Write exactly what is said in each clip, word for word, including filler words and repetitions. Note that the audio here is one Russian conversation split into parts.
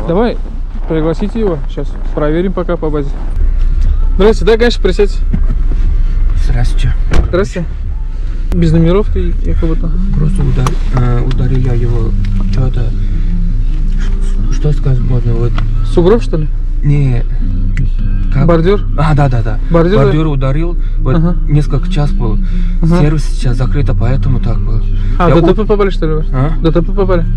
Давай, пригласите его. Сейчас проверим пока по базе. Здравствуйте, да, конечно, присядьте. Здравствуйте. Здравствуйте. Без номеровки якобы-то. Просто удар, э, ударил я его. Что-то. Что сказать можно? Вот. Сугроб, что ли? Не. Как? Бордюр? А, да, да, да. Бордюр, Бордюр ударил. Вот ага. Несколько час был. Ага. Сервис сейчас закрыто, поэтому так было. А, я ДТП у... попали, что ли? Вы? А? ДТП попали?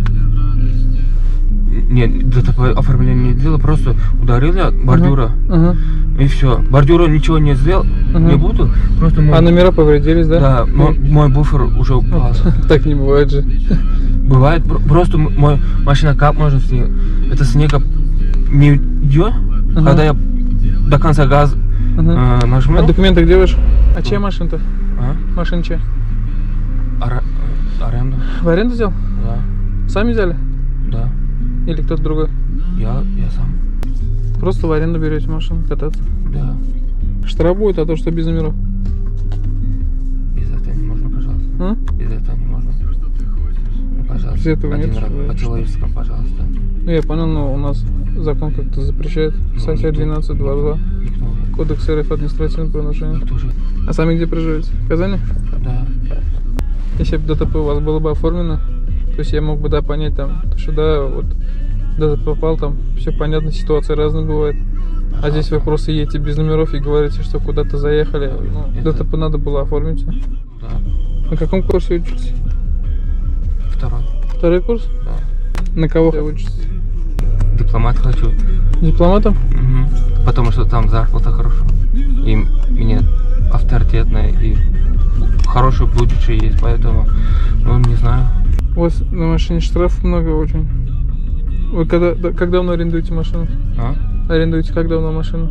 Нет, ДТП оформление не сделал, просто ударил я бордюра. Ага. И все. Бордюра ничего не сделал, ага. не буду. Просто мой... А номера повредились, да? Да, мой, мой буфер уже упал. Так не бывает же. Бывает, просто мой машина как можно снег. Это снега не идет, ага. когда я до конца газ ага. э, нажму. А документы где ваши? А чья машина-то? А? Машина чья? Ар... Аренда. В аренду взял? Да. Сами взяли? Да. Или кто-то другой? Я, я сам. Просто в аренду берете машину кататься? Да. Штрафуют, а то, что без номеров? Без этого не можно, пожалуйста. А? Без этого не можно. Ну, пожалуйста. Без этого Один нет? раз по-человеческому, пожалуйста. Ну, я понял, но у нас закон как-то запрещает. Ну, статья двенадцать два два. Кодекс РФ административных правонарушений. А сами где проживаете? В Казани? Да. Если бы ДТП у вас было бы оформлено, то есть я мог бы, да, понять там, что да, вот ДТП попал, там все понятно, ситуация разная бывает. А, а здесь вы просто едете без номеров и говорите, что куда-то заехали. Ну, это... ДТП надо было оформить. Да. На каком курсе учитесь? Второй. Второй курс? Да. На кого вы учитесь? Дипломат хочу. Дипломатом? Угу. Потому что там зарплата хорошая. И мне авторитетная и хорошее будущее есть, поэтому, ну, не знаю. У вас на машине штрафов много очень. Вы когда, как давно арендуете машину? А? Арендуете как давно машину?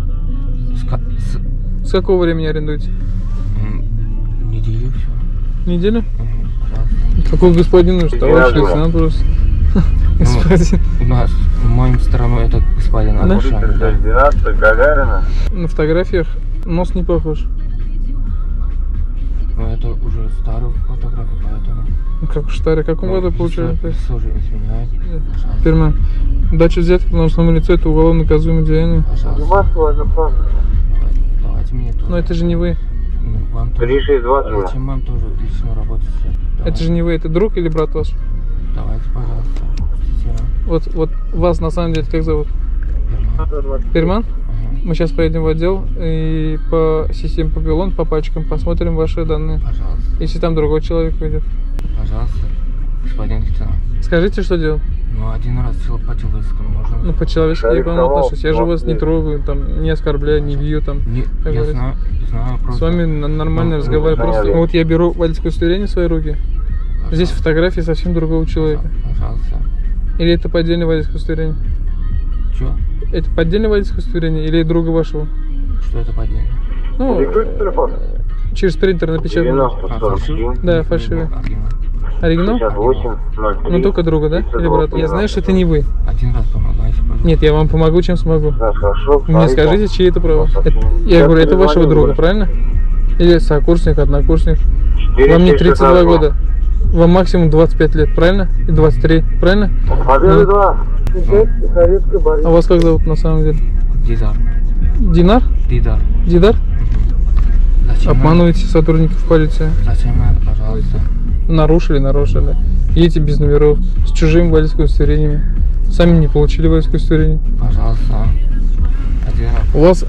С, с... С какого времени арендуете? Неделю все. Неделю? Угу, пожалуйста. Какой господин нужен? Товарищ лейтенант просто. Господин. У нас, в мою страну, это господин Алушан. Гагарина. На фотографиях нос не похож. Ну, это уже старая фотография, поэтому... Ну, как уж старый, каком ну, году получили? Тоже изменяет. Перман. Дача взятки по должностному лицу — это уголовно наказуемое деяние. Пожалуйста. Давайте мне тоже. Но это же не вы. Ну, вам тоже. Зачем вам тоже лично работать? Это же не вы, это друг или брат ваш? Давайте, пожалуйста. Вот, вот вас на самом деле как зовут? Перман. Перман? Мы сейчас поедем в отдел и по системе Папилон, по пачкам посмотрим ваши данные. Пожалуйста. Если там другой человек выйдет. Пожалуйста, господин лейтенант. Скажите, что делать? Ну, один раз по-человеческому можно. Ну, по-человечески я к вам отношусь. Я же вас не трогаю, там, не оскорбляю, не бью, там. Не, я знаю, знаю, просто... С вами нормально ну, разговариваю. Просто ну, вот я беру водительское удостоверение в свои руки. Пожалуйста. Здесь фотографии совсем другого человека. Пожалуйста. Или это поддельное водительское удостоверение? Чё? Это поддельное водительское удостоверение или друга вашего? Что это поддельное? Ну, через принтер напечатано. А, фальшивый? Да, фальшивый. Оригинал? Ну, только друга, да? Или брата? Я знаю, что это не вы. Один раз помогайте, пожалуйста. Нет, я вам помогу, чем смогу. Да, хорошо. Вы мне скажите, чьи это право. Это, я говорю, это вашего друга, правильно? Или сокурсник, однокурсник. Вам не тридцать два года. Вам максимум двадцать пять лет, правильно? И двадцать три, правильно? Победа два. А вас как зовут на самом деле? Дидар. Динар? Дидар. Дидар? Зачем обманываете надо? Сотрудников полиции? Зачем надо, пожалуйста? Нарушили, нарушили. Едете без номеров, с чужими водительскими удостоверениями. Сами не получили водительское удостоверение. Пожалуйста. Один раз. У вас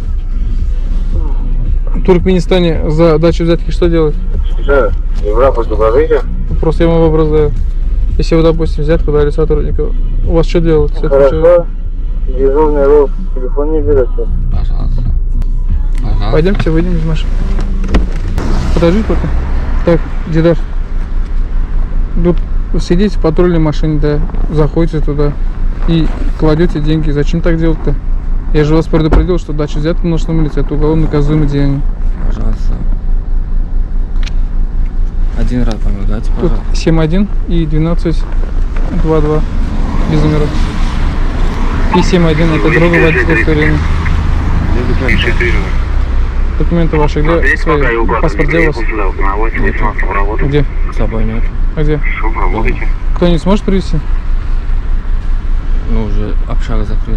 в Туркменистане за дачу взятки что делать? Что? Европа предложите? Просто я вам вопрос задаю. Если вы, допустим, взятку дали сотруднику, у вас что делать? Хорошо. Дежурный ров, телефон не берется. Пожалуйста. Пожалуйста. Пойдемте, выйдем из машины. Подожди пока. Так, Дидар. Тут сидите в патрульной машине, да, заходите туда и кладете деньги. Зачем так делать-то? Я же вас предупредил, что дача взятки в должностном лице — это уголовно наказуемое деяние. Пожалуйста. Один раз помогайте, пожалуйста. Тут семь один и двенадцать два два без номеров. И семь один это другое водительское удостоверение. Документы ваши где? Свои. Паспорт где у вас? Где? С собой нет. А где? Дома. Кто не сможет привезти? Ну, уже общага закрыта.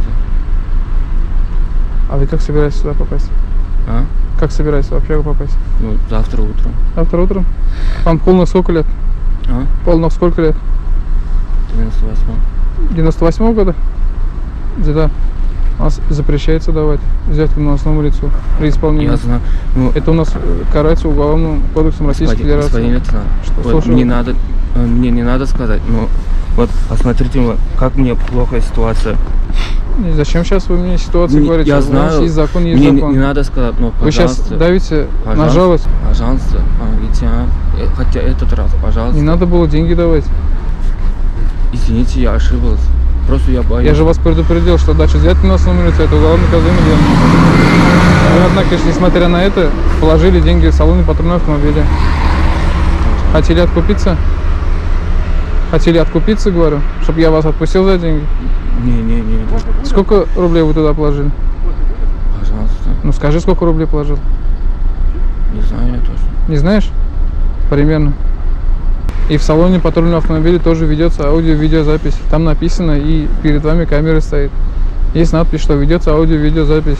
А вы как собираетесь сюда попасть? А? Как собираетесь в общагу попасть? Ну, завтра утром. Завтра утром? Вам полных сколько лет? А? Полных сколько лет? девяносто восьмой. девяносто восьмого года? Деда, у нас запрещается давать взятку на основному лицу при исполнении. Я знаю. Ну, Это у нас э, карается Уголовным кодексом Российской господин, Федерации. господин лейтенант, Что, вот слушаю. мне надо, э, мне не надо сказать, но вот посмотрите, вот, как мне плохая ситуация. И зачем сейчас вы мне ситуацию Не, говорите? я У нас знаю, есть закон, есть мне не, закон. не надо сказать, но Вы сейчас пожалуйста. давите пожалуйста, на жалость. Пожалуйста, помогите, а? Э, хотя этот раз, пожалуйста. Не надо было деньги давать. Извините, я ошиблась. Просто я боюсь. Я же вас предупредил, что дача взятки на основном лице — это уголовное наказание. Вы, однако, несмотря на это, положили деньги в салоне патрульного автомобиля. Хотели откупиться? Хотели откупиться, говорю, чтобы я вас отпустил за деньги? Не-не-не. Сколько рублей вы туда положили? Пожалуйста. Ну скажи, сколько рублей положил. Не знаю я точно. Не знаешь? Примерно. И в салоне патрульного автомобиля тоже ведется аудио-видеозапись. Там написано, и перед вами камера стоит. Есть надпись, что ведется аудио-видеозапись.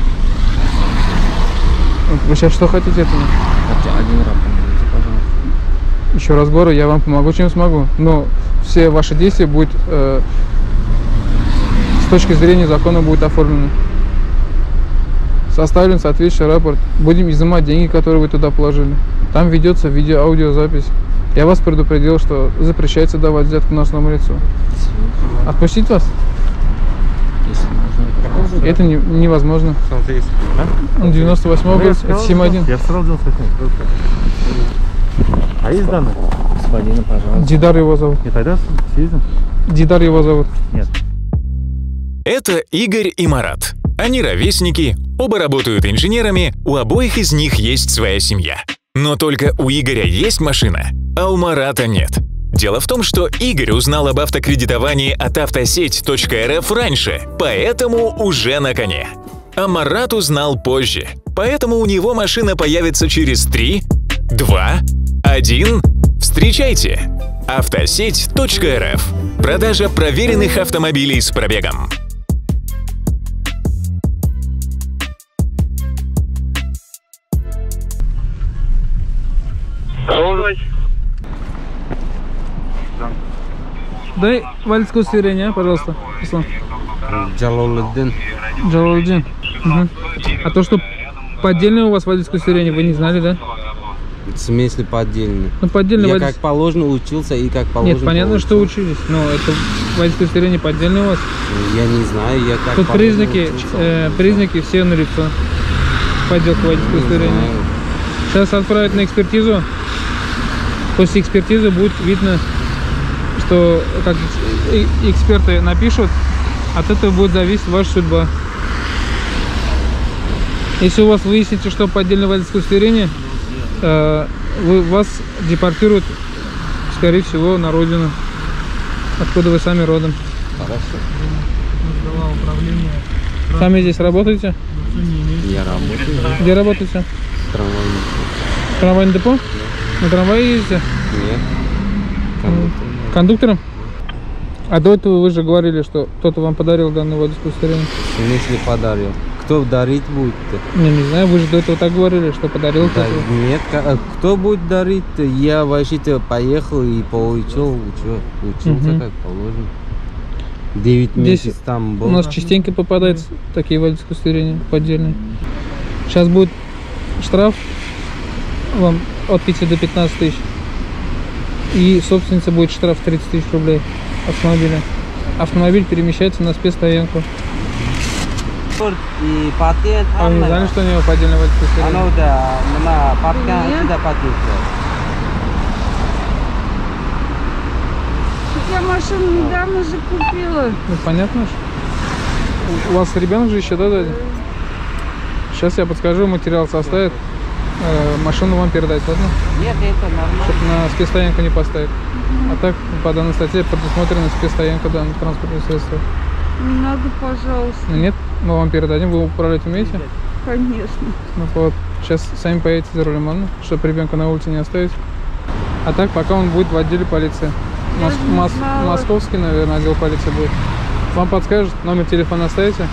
Вы сейчас что хотите от меня? Хотя один раз помогите, пожалуйста. Еще раз говорю, я вам помогу, чем смогу. Но все ваши действия будут э, с точки зрения закона будут оформлены. Составлен соответствующий рапорт. Будем изымать деньги, которые вы туда положили. Там ведется видео-аудиозапись. Я вас предупредил, что запрещается давать взятку на основному лицу. Отпустить вас? Если можно, пожалуйста. Это не, невозможно. Ну, девяносто восьмого года, это семь один. Я сразу делал А есть данные? Господина, пожалуйста. Дидар его зовут. И тогда съездим? Дидар его зовут. Нет. Это Игорь и Марат. Они ровесники, оба работают инженерами, у обоих из них есть своя семья. Но только у Игоря есть машина, а у Марата нет. Дело в том, что Игорь узнал об автокредитовании от автосеть точка эр эф раньше, поэтому уже на коне. А Марат узнал позже, поэтому у него машина появится через три, два, один. Встречайте! автосеть точка эр эф. Продажа проверенных автомобилей с пробегом. Дай водительское удостоверение, пожалуйста. Руслан. Джалалуддин. Джалалуддин. Угу. А то, что поддельное у вас водительское удостоверение, вы не знали, да? В смысле поддельный? Ну, поддельное Я водительское... как положено учился и как положено Нет, понятно, получил. что учились, но это водительское удостоверение поддельное у вас. Я не знаю, я как Тут положено признаки, учился. э, признаки все налицо. Подделка водительского Не удостоверения. знаю. Сейчас отправят на экспертизу. После экспертизы будет видно, что как э- эксперты напишут, от этого будет зависеть ваша судьба. Если у вас выясните, что поддельное водительское удостоверение, э, вы, вас депортируют, скорее всего, на родину, откуда вы сами родом. Хорошо. Сами здесь работаете? Я работаю. Где работаете? Трамвайный. Трамвайное депо? На трамвае ездите? Нет. Кондуктор. Кондуктором? А до этого вы же говорили, что кто-то вам подарил данное водительское удостоверение. В смысле подарил? Кто дарить будет-то? Не, не знаю, вы же до этого так говорили, что подарил Да, кто-то. нет, ка- кто будет дарить-то? Я вообще-то поехал и получил, учу- учился Мгм. как положено. Девять Здесь месяцев там был. У нас частенько попадаются такие водительские удостоверения поддельные. Сейчас будет штраф вам от пяти до пятнадцати тысяч. И собственница будет штраф тридцать тысяч рублей автомобиля. Автомобиль перемещается на спецстоянку. И патент. А вы не знали, что у него поддельное водительское удостоверение? Оно да, на папка сюда патент. Я машину недавно же купила. Ну понятно же. У- У вас ребенок же еще, да, дядя? Сейчас я подскажу, материал составит. Э, машину вам передать, ладно? Нет, это нормально. Чтобы на спецстоянку не поставить. А так, по данной статье предусмотрена спецстоянка данных транспортных средств. Не надо, пожалуйста. Ну нет, мы вам передадим, вы управлять умеете? Конечно. Ну вот, сейчас сами поедете за рулем, ладно? Чтобы ребенка на улице не оставить. А так, пока он будет в отделе полиции. Я Мос- не мос- знала. московский, наверное, отдел полиции будет. Вам подскажет, номер телефона оставите.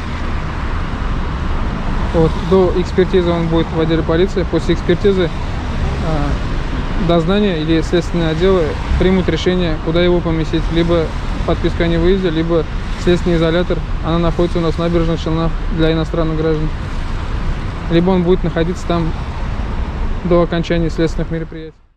Вот, до экспертизы он будет в отделе полиции. После экспертизы э, дознание или следственные отделы примут решение, куда его поместить. Либо подписка о невыезде, либо следственный изолятор. Она находится у нас в набережных Челнах для иностранных граждан. Либо он будет находиться там до окончания следственных мероприятий.